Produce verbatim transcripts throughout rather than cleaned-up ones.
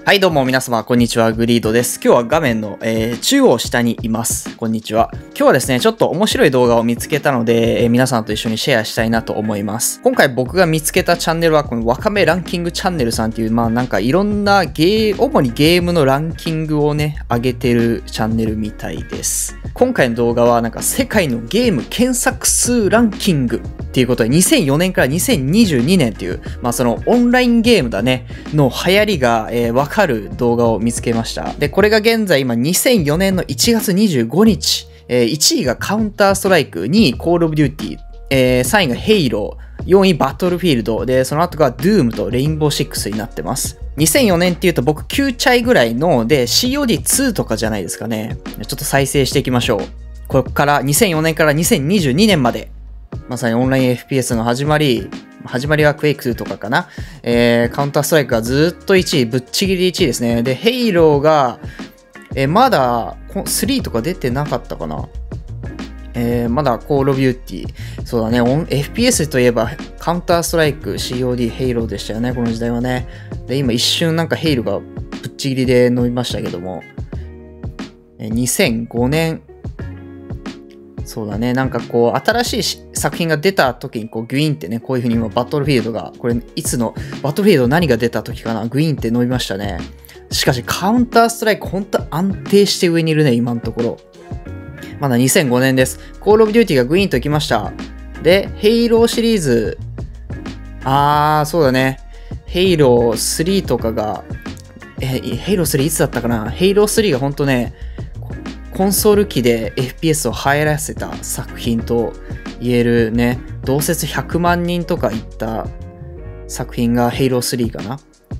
はいどうも皆様こんにちは、グリードです。今日は画面の、えー、中央下にいます。こんにちは。今日はですね、ちょっと面白い動画を見つけたので、えー、皆さんと一緒にシェアしたいなと思います。今回僕が見つけたチャンネルはこのわかめランキングチャンネルさんっていう、まあなんかいろんなゲー、主にゲームのランキングをね、上げてるチャンネルみたいです。今回の動画はなんか世界のゲーム検索数ランキングっていうことでにせんよねんからにせんにじゅうにねんっていう、まあそのオンラインゲームだね、の流行りが、えー、わかる動画を見つけました。で、これが現在今にせんよねんのいちがつにじゅうごにち、えー、いちいがカウンターストライク、にいコールオブデューティー、えー、さんいがヘイロー、よんいバトルフィールド、で、その後がドゥームとレインボーシックスになってます。にせんよねんっていうと僕きゅうチャイぐらいの、で、シーオーディーツー とかじゃないですかね。ちょっと再生していきましょう。ここからにせんよねんからにせんにじゅうにねんまで、まさにオンライン エフピーエス の始まり、始まりはクエイクとかかな。えー、カウンターストライクがずっといちい、ぶっちぎりいちいですね。で、ヘイローが、えー、まだスリーとか出てなかったかな。えー、まだコールオブデューティー。そうだね、エフピーエス といえばカウンターストライク、シーオーディー、ヘイローでしたよね、この時代はね。で、今一瞬なんかヘイローがぶっちぎりで伸びましたけども。えー、にせんごねん、そうだね。なんかこう、新しい作品が出た時に、こう、グイーンってね、こういう風に今、バトルフィールドが、これ、いつの、バトルフィールド何が出た時かな、グイーンって伸びましたね。しかし、カウンターストライク、ほんと安定して上にいるね、今のところ。まだにせんごねんです。コールオブデューティーがグイーンと来ました。で、ヘイローシリーズ。あー、そうだね。ヘイロースリーとかが、え、ヘイロースリーいつだったかな、ヘイロースリーがほんとね、コンソール機で エフピーエス を入らせた作品と言えるね、同説ひゃくまんにんとかいった作品がヘイロースリーかな。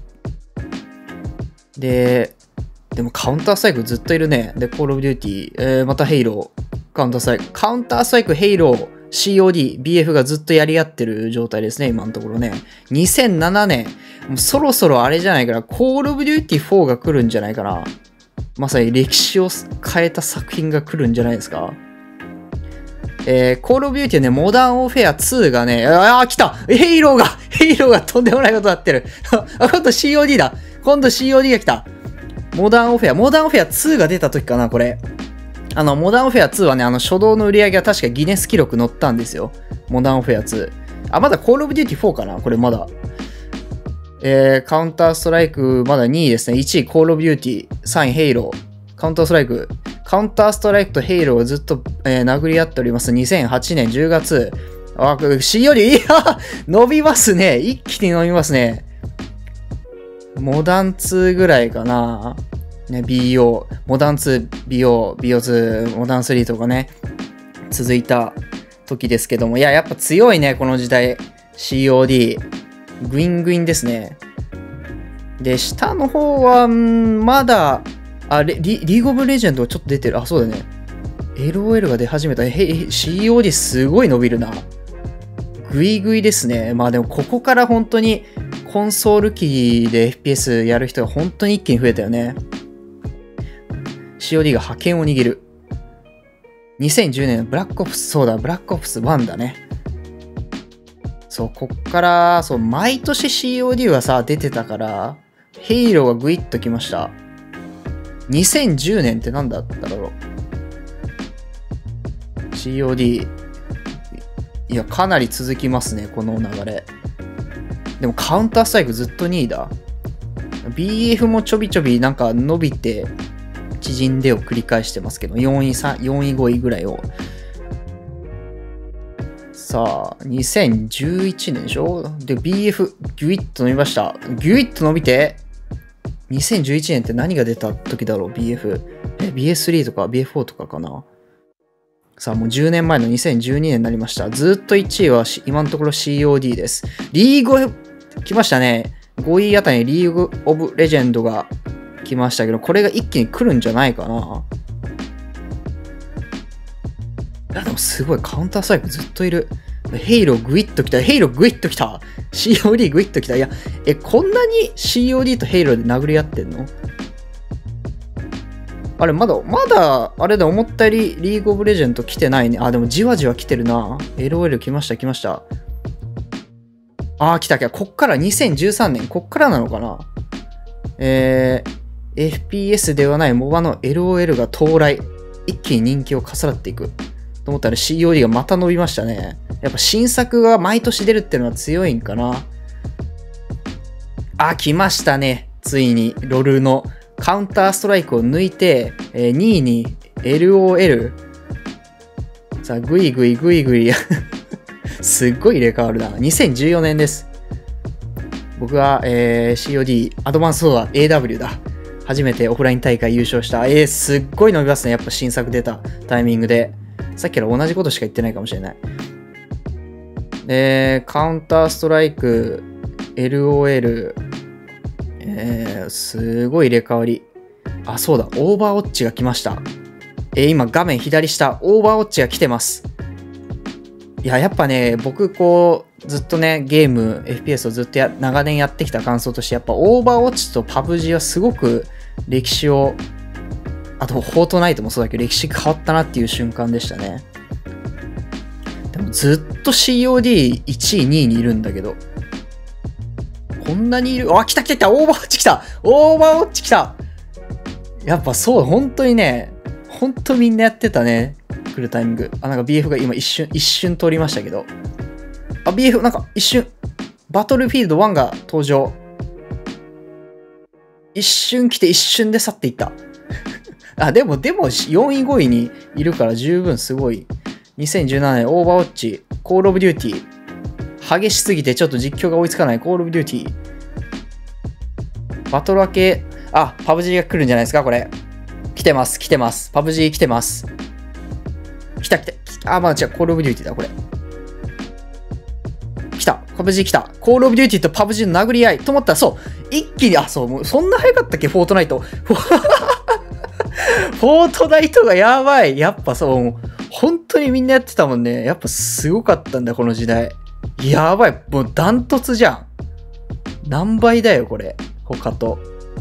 で、でもカウンターストライクずっといるね。で、コールオブデューティー、えー、またヘイロー、カウンターストライク、カウンターストライク、ヘイロー、シーオーディー、ビーエフ がずっとやり合ってる状態ですね、今のところね。にせんななねん、もうそろそろあれじゃないかな、コールオブデューティーフォーが来るんじゃないかな。まさに歴史を変えた作品が来るんじゃないですか。えー、コールオブデューティーね、モダンオーフェアツーがね、あー、来たヘイローがヘイローがとんでもないことになってるあ、今度 シーオーディー だ今度 シーオーディー が来たモダンオーフェア、モダンオーフェアツーが出た時かな、これ。あの、モダンオーフェアツーはね、あの、初動の売り上げが確かギネス記録載ったんですよ。モダンオーフェアツー。あ、まだコールオブデューティーフォーかなこれまだ。えー、カウンターストライクまだにいですね。いちいコールオブデューティー、さんいヘイロー。カウンターストライク。カウンターストライクとヘイローがずっと、えー、殴り合っております。にせんはちねんじゅうがつ。あ、シーオーディー、いや伸びますね。一気に伸びますね。モダンツーぐらいかな。ね、ビーオー、モダンツー、ビーオー、ビーオーツー、モダンスリーとかね、続いた時ですけども。いや、やっぱ強いね、この時代。シーオーディー。グイングインですね。で、下の方は、んまだ、あ、リ、リーグオブレジェンドがちょっと出てる。あ、そうだね。エルオーエル が出始めた。へ、シーオーディー すごい伸びるな。グイグイですね。まあでも、ここから本当に、コンソール機で エフピーエス やる人が本当に一気に増えたよね。シーオーディー が覇権を握る。にせんじゅうねんのブラックオプス、そうだ、ブラックオプスワンだね。そう、こっから、そう、毎年 シーオーディー はさ、出てたから、ヘイローがグイッときました。にせんじゅうねんって何だったろう シーオーディー。いや、かなり続きますね、この流れ。でもカウンターストライクずっとにいだ。ビーエフ もちょびちょびなんか伸びて、縮んでを繰り返してますけど、よんい、さん、よんい、ごいぐらいを。さあ、にせんじゅういちねんでしょで、ビーエフ、ギュイッと伸びました。ギュイッと伸びて、にせんじゅういちねんって何が出た時だろう ビーエフ。え、ビーエススリー とか ビーエフフォー とかかな。さあ、もうじゅうねんまえのにせんじゅうにねんになりました。ずっといちいは今のところ シーオーディー です。リーグ、来ましたね。ごいあたりにリーグオブレジェンドが来ましたけど、これが一気に来るんじゃないかな。いや、でもすごい、カウンターストライクずっといる。ヘイローグイッと来た。ヘイローグイッと来た。シーオーディー グイッと来た。いや、え、こんなに シーオーディー とヘイローで殴り合ってんの？あれ、まだ、まだ、あれで思ったよりリーグオブレジェンド来てないね。あ、でもじわじわ来てるな。エルオーエル 来ました、来ました。あー、来た来た。こっからにせんじゅうさんねん。こっからなのかな。 えー、エフピーエス ではない モバ の エルオーエル が到来。一気に人気をかさらっていく。と思ったら シーオーディー がまた伸びましたね。やっぱ新作が毎年出るっていうのは強いんかな。あ、来ましたね。ついに、ロルのカウンターストライクを抜いて、えー、にいに エルオーエル。さあ、ぐいぐいぐいぐい。すっごい入れ替わるな。にせんじゅうよねんです。僕は、えー、シーオーディー、アドバンスソーダ エーダブリュー だ。初めてオフライン大会優勝した。えー、すっごい伸びますね。やっぱ新作出たタイミングで。さっきから同じことしか言ってないかもしれない。で、カウンターストライク、エルオーエル、えー、すごい入れ替わり。あ、そうだ、オーバーウォッチが来ました。えー、今画面左下、オーバーウォッチが来てます。いや、やっぱね、僕こう、ずっとね、ゲーム、エフピーエス をずっとや長年やってきた感想として、やっぱオーバーウォッチとパブジーはすごく歴史を、あと、フォートナイトもそうだけど、歴史変わったなっていう瞬間でしたね。でもずっと シーオーディーいちい、にいにいるんだけど。こんなにいる。あ、来た来た来たオーバーウォッチ来たオーバーウォッチ来たやっぱそう、本当にね、本当みんなやってたね。来るタイミング。あ、なんか ビーエフ が今一瞬、一瞬通りましたけど。あ、ビーエフ なんか一瞬、バトルフィールドワンが登場。一瞬来て一瞬で去っていった。あ、でも、でも、よんいごいにいるから十分すごい。にせんじゅうななねん、オーバーウォッチ、コールオブデューティー。激しすぎてちょっと実況が追いつかない、コールオブデューティー。バトル明け、あ、パブジー が来るんじゃないですか、これ。来てます、来てます。パブジー 来てます。来た来た。あ、まあ、じゃあ、コールオブデューティーだ、これ。来た。パブジー 来た。コールオブデューティーとパブジー の殴り合い。と思ったら、そう。一気に、あ、そう、もう、そんな早かったっけ、フォートナイト。フォートナイトがやばい。やっぱそう、本当にみんなやってたもんね。やっぱすごかったんだ、この時代。やばい。もうダントツじゃん。何倍だよ、これ。他と。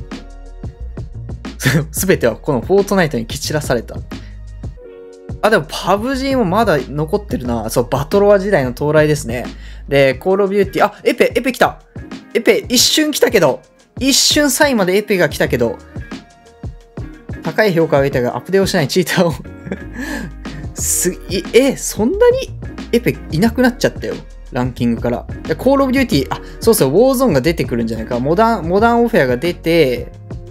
すべてはこのフォートナイトに蹴散らされた。あ、でもパブジー もまだ残ってるな。そう、バトロワ時代の到来ですね。で、コールオブデューティー、あ、エペ、エペ来た。エペ、一瞬来たけど、一瞬さんいまでエペが来たけど、高い評価を得たがアップデートしないチーターをす、え、そんなにエペいなくなっちゃったよ。ランキングから。コールオブデューティー、あ、そうそう、ウォーゾーンが出てくるんじゃないか。モダン、モダンオフェアが出て、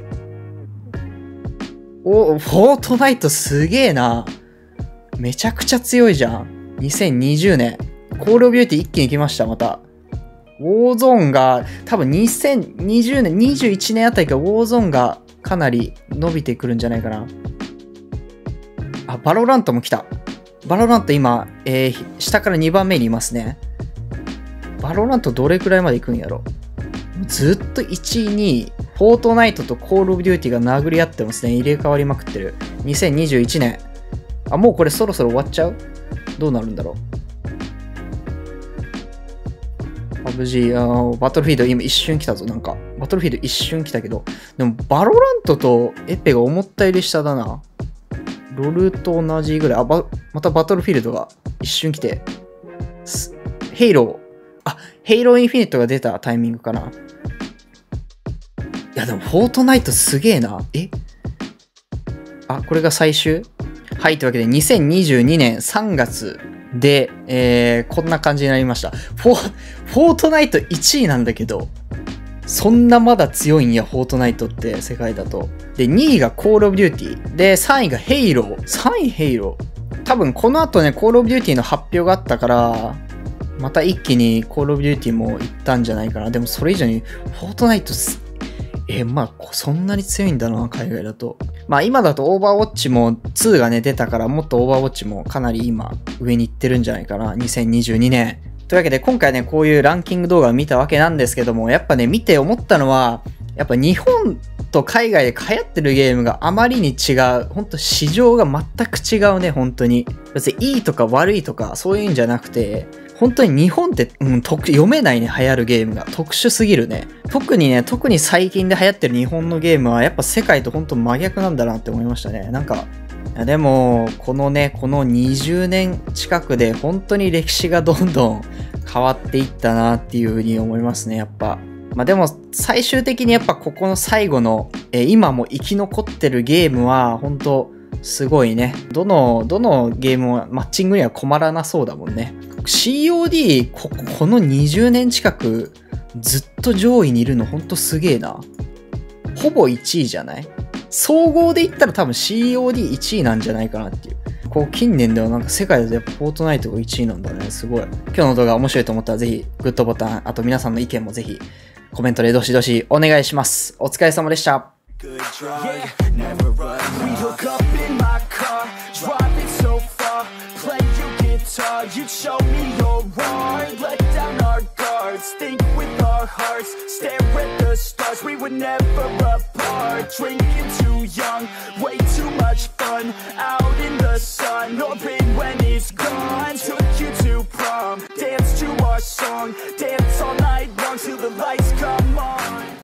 お、フォートナイトすげえな。めちゃくちゃ強いじゃん。にせんにじゅうねん。コールオブデューティー一気に来ました、また。ウォーゾーンが、多分にせんにじゅうねん、にじゅういちねんあたりからウォーゾーンがかなり伸びてくるんじゃないかな。あ、バロラントも来た。バロラント今、えー、下からにばんめにいますね。バロラントどれくらいまで行くんやろ。ずっといちい、にい。フォートナイトとコールオブデューティーが殴り合ってますね。入れ替わりまくってる。にせんにじゅういちねん。あ、もうこれそろそろ終わっちゃう？どうなるんだろう。パブジー、あの、バトルフィールド今一瞬来たぞ。なんか、バトルフィールド一瞬来たけど。でも、バロラントとエペが思ったより下だな。ロルと同じぐらい。あ、ば、またバトルフィールドが一瞬来て。ヘイロー。あ、ヘイローインフィニットが出たタイミングかな。いや、でも、フォートナイトすげえな。えあ、これが最終？はい、というわけで、にせんにじゅうにねんさんがつで、えー、こんな感じになりました。フォー、フォートナイトいちいなんだけど、そんなまだ強いんや、フォートナイトって世界だと。で、にいがコールオブデューティー。で、さんいがヘイロー。さんいヘイロー。多分この後ね、コールオブデューティーの発表があったから、また一気にコールオブデューティーも行ったんじゃないかな。でもそれ以上に、フォートナイトす、えー、まあ、そんなに強いんだな、海外だと。まあ今だとオーバーウォッチもツーがね、出たから、もっとオーバーウォッチもかなり今、上に行ってるんじゃないかな。にせんにじゅうにねん。というわけで今回ね、こういうランキング動画を見たわけなんですけども、やっぱね、見て思ったのは、やっぱ日本と海外で流行ってるゲームがあまりに違う。ほんと市場が全く違うね、本当に。別にいいとか悪いとか、そういうんじゃなくて、本当に日本って、うん、特読めないね、流行るゲームが。特殊すぎるね。特にね、特に最近で流行ってる日本のゲームは、やっぱ世界と本当真逆なんだなって思いましたね。なんか、いやでも、このね、このにじゅうねん近くで本当に歴史がどんどん変わっていったなっていう風に思いますね、やっぱ。 まあでも最終的にやっぱここの最後の、えー、今も生き残ってるゲームは本当すごいね。どの、どのゲームもマッチングには困らなそうだもんね。シーオーディー こ、このにじゅうねん近くずっと上位にいるのほんとすげえな。ほぼいちいじゃない？総合で言ったら多分 シーオーディーいちいなんじゃないかなっていう。こう近年ではなんか世界だとやっぱフォートナイトがいちいなんだね。すごい。今日の動画面白いと思ったらぜひグッドボタン、あと皆さんの意見もぜひコメントでどしどしお願いします。お疲れ様でした。You'd show me your art, let down our guards, think with our hearts, stare at the stars, we were never apart, drinking too young, way too much fun, out in the sun, open when it's gone, took you to prom, dance to our song, dance all night long till the lights come on.